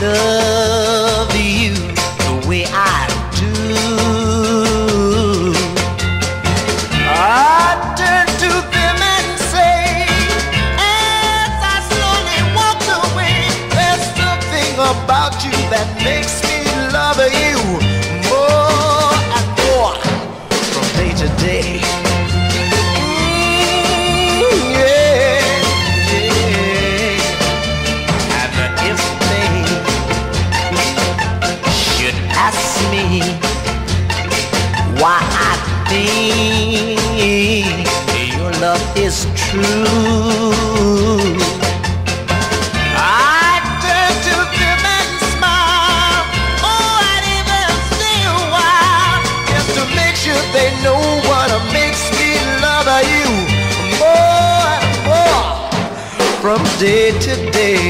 love you the way I do. I turn to them and say, as I slowly walk away, there's something about you that makes me love you more and more from day to day. Ask me why I think your love is true. I turn to them and smile. Oh, I'd even stay a while just to make sure they know what makes me love you more and more from day to day.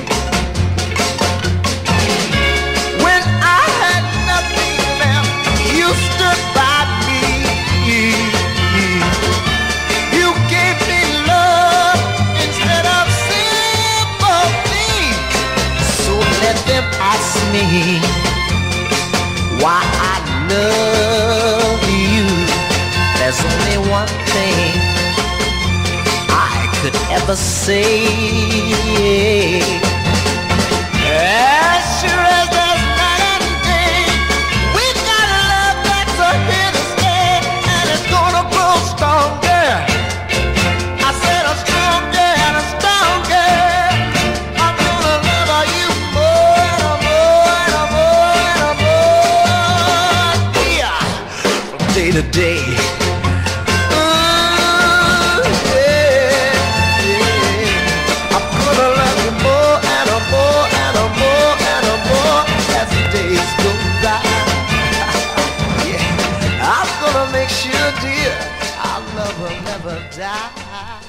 Ask me why I love you. There's only one thing I could ever say. As sure as there's night and day, we got a love that's here to stay, and it's gonna grow stronger. I said a stronger and a stronger. I'm gonna love you day to day. I'm gonna love you more and more and more and more as the days go by. Yeah, I'm gonna make sure, dear, our love will never die.